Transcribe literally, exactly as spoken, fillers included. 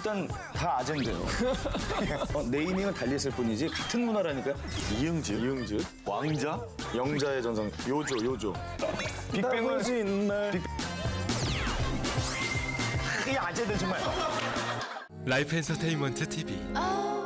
일단 다 아젠데요. 어, 네이밍은 달리했을 뿐이지 같은 문화라니까요. 이응즈, 이응즈, 왕자? 영자의 전성, 요조, 요조. 빅뱅은 빅... 이 아재들 정말. 라이프 엔터테인먼트 티비.